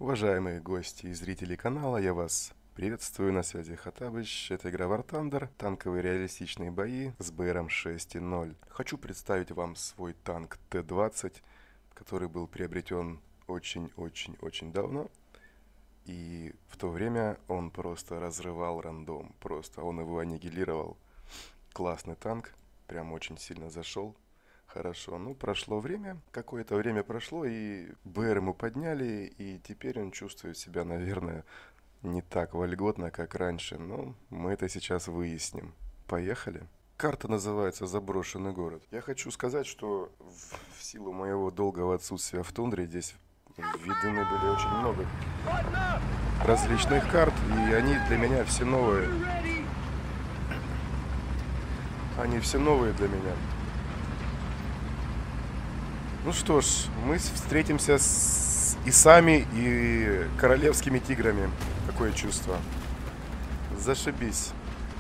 Уважаемые гости и зрители канала, я вас приветствую, на связи Хаттабыч. Это игра War Thunder, танковые реалистичные бои с БРом 6.0. Хочу представить вам свой танк Т-20, который был приобретен очень-очень-очень давно. И в то время он просто разрывал рандом, просто он его аннигилировал. Классный танк, прям очень сильно зашел. Хорошо, ну прошло время, какое-то время прошло, и БР ему подняли, и теперь он чувствует себя, наверное, не так вольготно, как раньше, но мы это сейчас выясним. Поехали. Карта называется «Заброшенный город». Я хочу сказать, что в силу моего долгого отсутствия в тундре здесь видны были очень много различных карт, и они для меня все новые. Они все новые для меня. Ну что ж, мы встретимся с исами и королевскими тиграми. Какое чувство. Зашибись.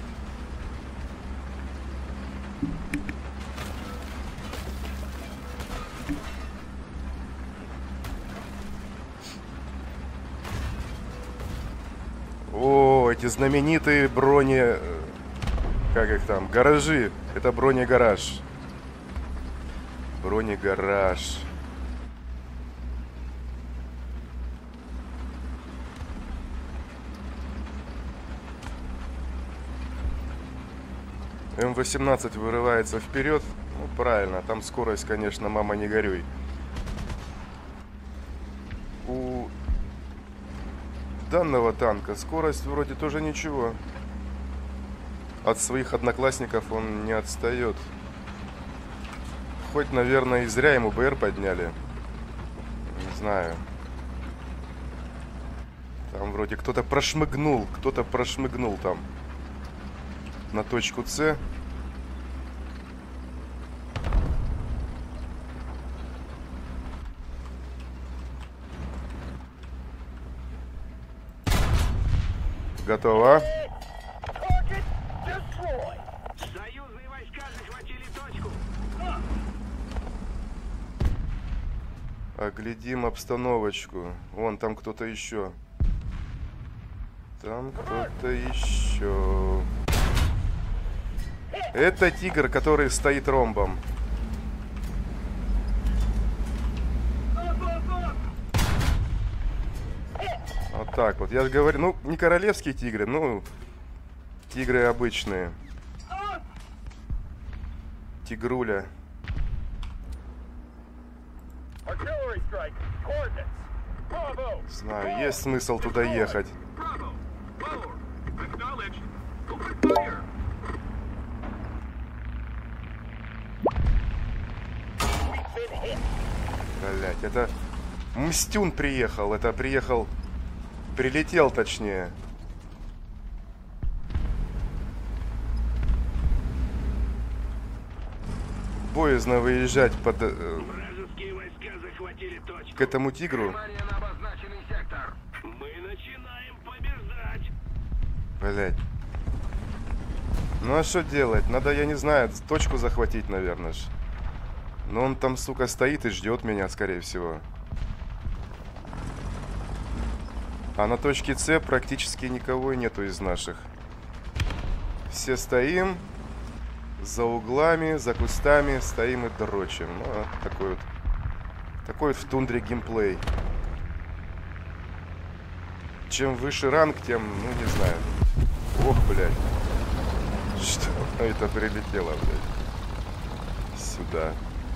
О, эти знаменитые брони... Как их там? Гаражи. Это бронегараж. Бронегараж. М18 вырывается вперед. Ну, правильно, там скорость, конечно, мама не горюй. У данного танка скорость вроде тоже ничего. От своих одноклассников он не отстает. Хоть, наверное, и зря ему БР подняли. Не знаю. Там вроде кто-то прошмыгнул там. На точку С. Готово. Оглядим обстановочку. Вон там кто-то еще. Там кто-то еще. Это тигр, который стоит ромбом. Вот так вот. Я же говорю, ну, не королевские тигры, ну, тигры обычные. Тигруля. Знаю, есть смысл туда ехать. Блять, это Мстюн приехал. Это приехал... Прилетел, точнее. Боязно выезжать под... к этому тигру. Блять. Ну а что делать? Надо, я не знаю, точку захватить, наверное. Но он там, сука, стоит и ждет меня, скорее всего. А на точке С практически никого нету из наших. Все стоим за углами, за кустами, стоим и дрочим. Ну, такой вот в тундре геймплей. Чем выше ранг, тем, ну, не знаю. Ох, блядь. Что это прилетело, блядь? Сюда.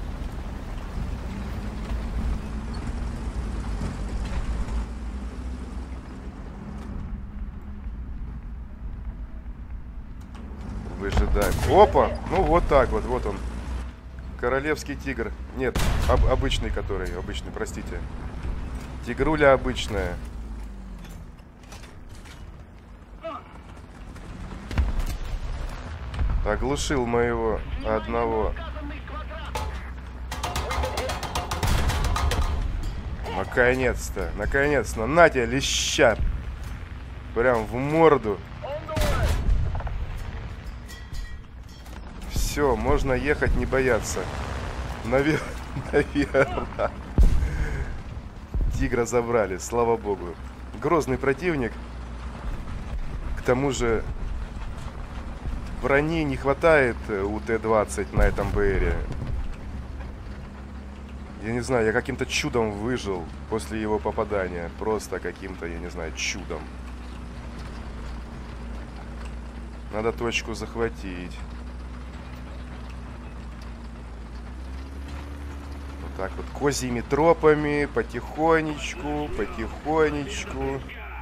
Выжидаем. Опа! Ну, вот так вот, вот он. Королевский тигр. Нет, обычный который. Обычный, простите. Тигруля обычная. Оглушил моего одного. Наконец-то, наконец-то. На тебе, леща. Прям в морду. Все, можно ехать, не бояться. Наверное. Тигра забрали, слава богу. Грозный противник. К тому же брони не хватает у Т-20 на этом БРе. Я не знаю, я каким-то чудом выжил после его попадания. Просто каким-то, я не знаю, чудом. Надо точку захватить. Вот так вот, козьими тропами, потихонечку, потихонечку.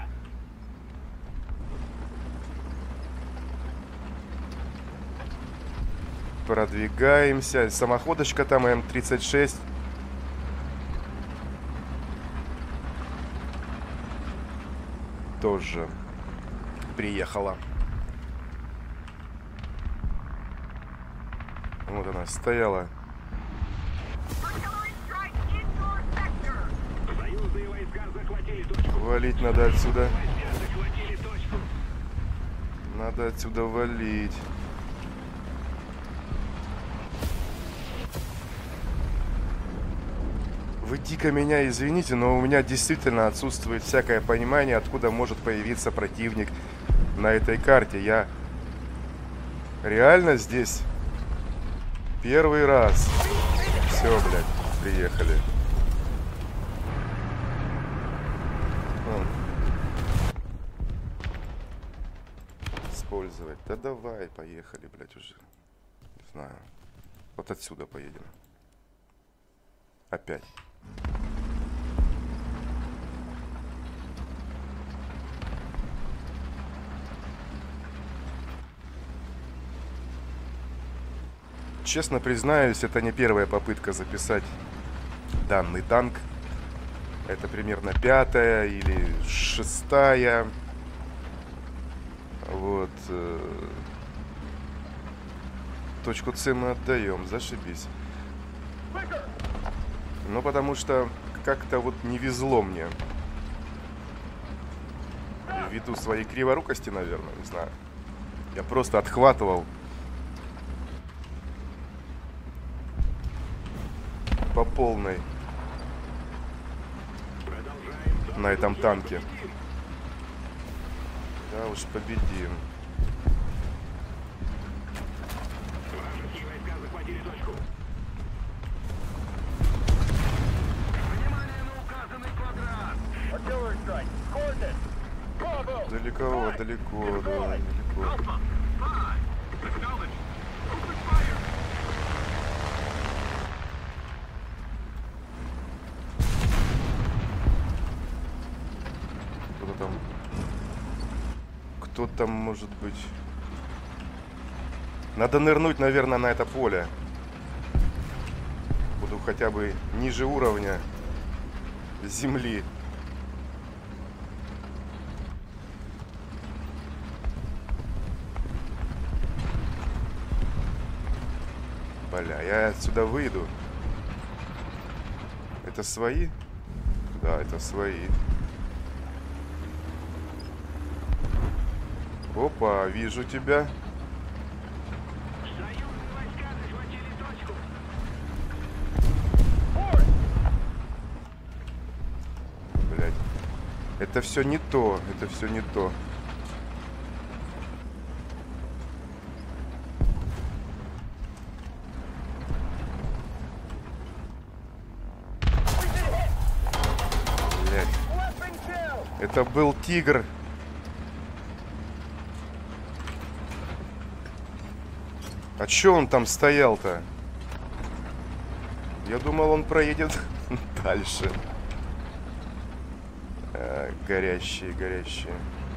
Продвигаемся. Самоходочка там М-36. Тоже приехала. Вот она стояла. Валить надо отсюда. Надо отсюда валить. Вы дико меня извините, но у меня действительно отсутствует всякое понимание, откуда может появиться противник на этой карте. Я реально здесь первый раз. Все, блядь, приехали. Использовать. Да давай, поехали, блядь, уже. Не знаю. Вот отсюда поедем. Опять. Честно признаюсь, это не первая попытка записать данный танк. Это примерно 5-я или 6-я. Вот. Точку С мы отдаем, зашибись. Ну, потому что как-то вот не везло мне. Ввиду своей криворукости, наверное, не знаю. Я просто отхватывал по полной на этом танке. Да уж, победим. Далеко, далеко, да, далеко. Кто-то там... Кто там может быть? Надо нырнуть, наверное, на это поле. Буду хотя бы ниже уровня земли. Бля, я отсюда выйду. Это свои? Да, это свои. Опа, вижу тебя. Блядь. Это все не то. Это все не то. Блядь. Это был тигр. А чё он там стоял-то? Я думал, он проедет дальше. Горящие, горящие.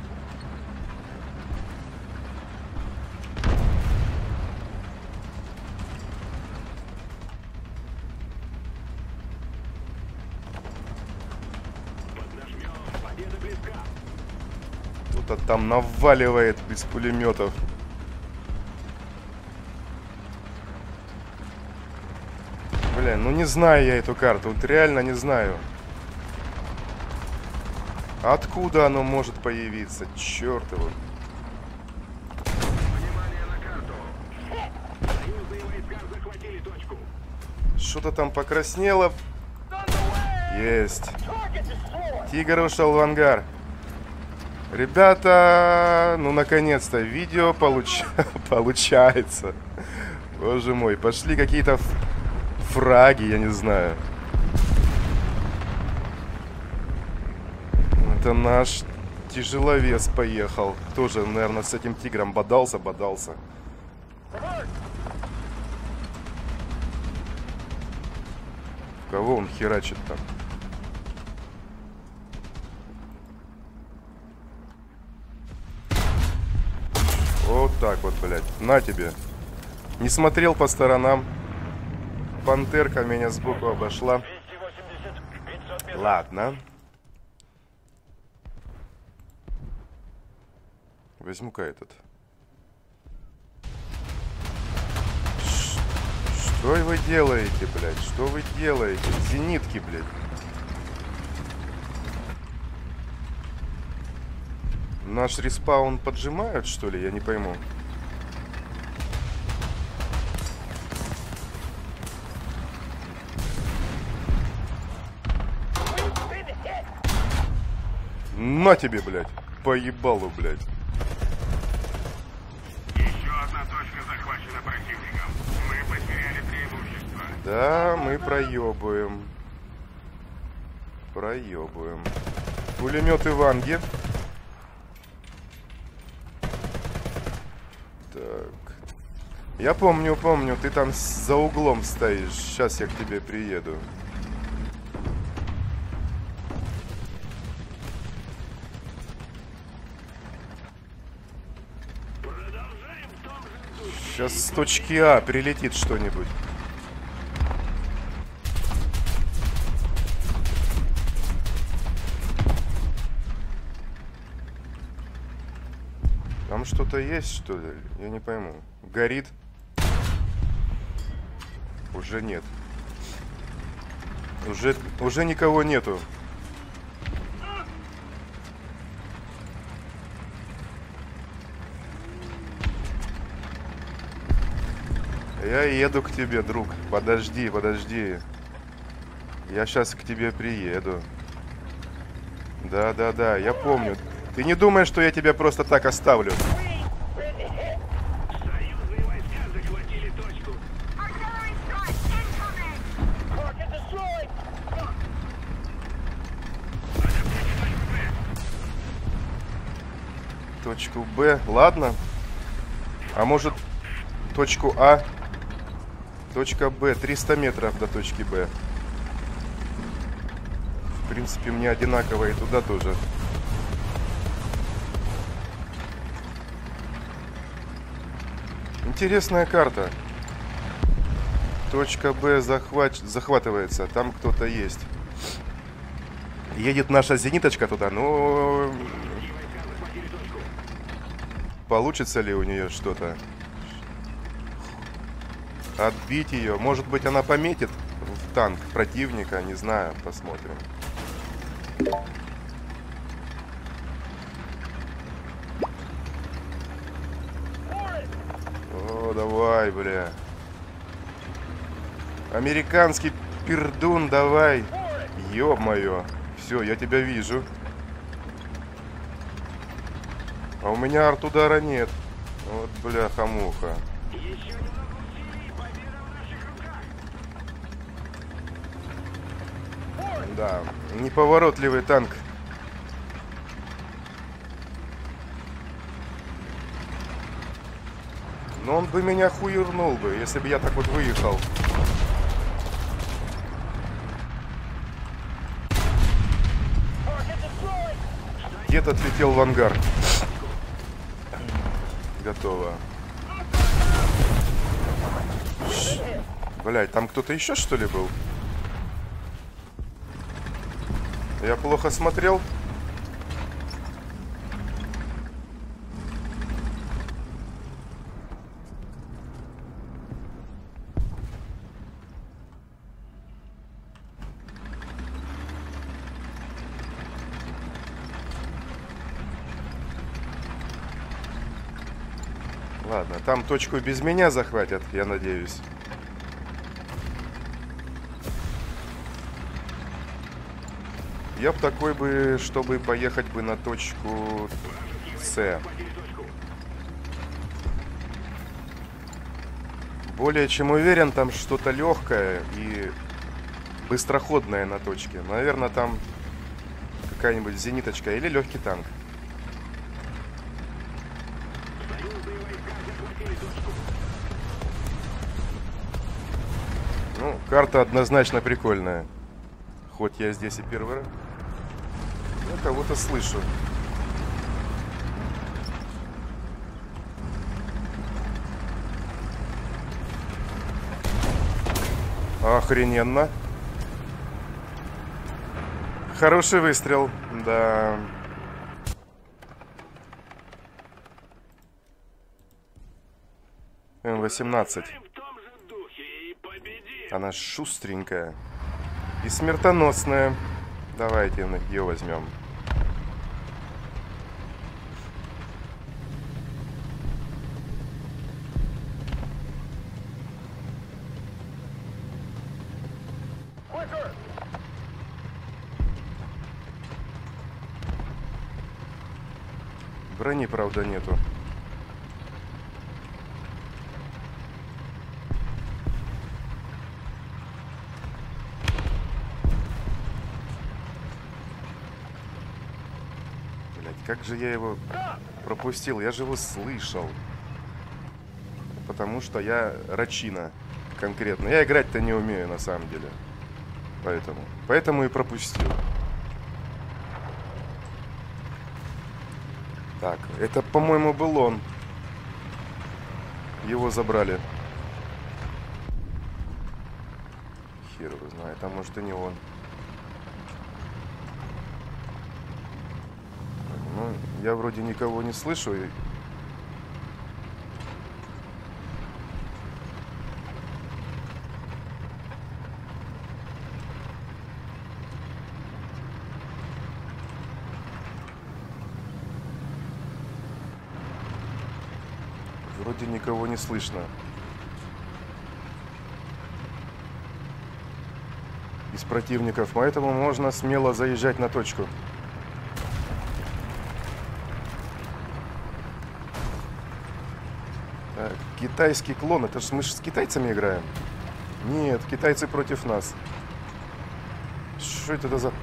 Кто-то там наваливает без пулеметов. Бля, ну не знаю я эту карту, вот реально не знаю. Откуда оно может появиться? Черт его. Что-то там покраснело. Есть. Тигр ушел в ангар. Ребята, ну наконец-то видео получается. Боже мой, пошли какие-то фраги, я не знаю. Это наш тяжеловес поехал. Тоже, наверное, с этим тигром бодался. Кого он херачит там? Вот так вот, блядь. На тебе. Не смотрел по сторонам. Пантерка меня сбоку обошла. Ладно. Возьму-ка этот. Что вы делаете, блядь? Что вы делаете? Зенитки, блядь. Наш респаун поджимают, что ли? Я не пойму. На тебе, блядь. По ебалу, блядь. Еще одна точка захвачена противником. Мы потеряли преимущество. Да, мы проебываем. Пулеметы Ванги. Так. Я помню, ты там за углом стоишь. Сейчас я к тебе приеду. Сейчас с точки А прилетит что-нибудь. Там что-то есть, что ли? Я не пойму. Горит? Уже нет. Уже никого нету. Я еду к тебе, друг. Подожди. Я сейчас к тебе приеду. Да, я помню. Ты не думаешь, что я тебя просто так оставлю? Союзные войска захватили точку. Точку Б. Ладно. А может, точку А? Точка Б. 300 метров до точки Б. В принципе, мне одинаково и туда тоже. Интересная карта. Точка Б захватывается. Там кто-то есть. Едет наша зениточка туда, но... Получится ли у нее что-то? Отбить ее. Может быть, она пометит в танк противника. Не знаю. Посмотрим. О, давай, бля. Американский пердун, давай. Ё-моё. Все, я тебя вижу. А у меня артудара нет. Вот, бляха-муха. Да, неповоротливый танк. Но он бы меня хуернул бы, если бы я так вот выехал. Дед отлетел в ангар. Готово. Блядь, там кто-то еще что ли был? Я плохо смотрел. Ладно, там точку без меня захватят, я надеюсь. Я бы такой бы, чтобы поехать бы на точку С. Более чем уверен, там что-то легкое и быстроходное на точке. Наверное, там какая-нибудь зениточка или легкий танк. Ну, карта однозначно прикольная. Хоть я здесь и первый раз. Я кого-то слышу. Охрененно. Хороший выстрел, да. М-18. Она шустренькая и смертоносная. Давайте ее возьмем. Брони, правда, нету. Блять, как же я его пропустил? Я же его слышал. Потому что я рачина конкретно. Я играть-то не умею на самом деле. Поэтому и пропустил. Так, это, по-моему, был он. Его забрали. Хер его знает, а может и не он. Ну, я вроде никого не слышу. Вроде никого не слышно. Из противников, поэтому можно смело заезжать на точку. Так, китайский клон. Это ж мы ж с китайцами играем? Нет, китайцы против нас. Что это за...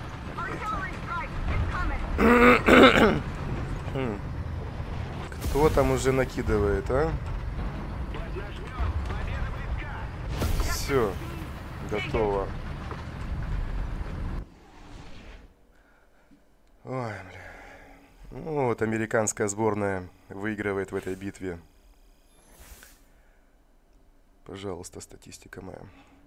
Кто там уже накидывает, а? Все, готово. Ой, бля. Ну, вот американская сборная выигрывает в этой битве. Пожалуйста, статистика моя.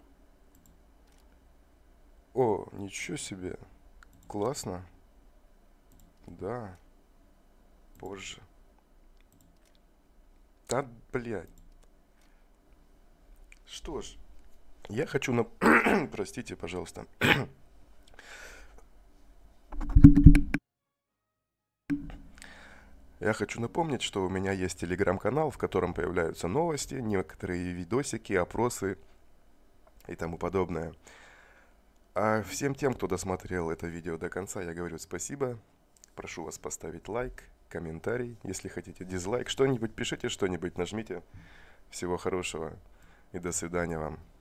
О, ничего себе. Классно. Да. Позже. Да, блядь. Что ж, я хочу на... Простите, пожалуйста. Я хочу напомнить, что у меня есть телеграм-канал, в котором появляются новости, некоторые видосики, опросы и тому подобное. А всем тем, кто досмотрел это видео до конца, я говорю спасибо. Прошу вас поставить лайк, комментарий, если хотите дизлайк. Что-нибудь пишите, что-нибудь нажмите. Всего хорошего и до свидания вам.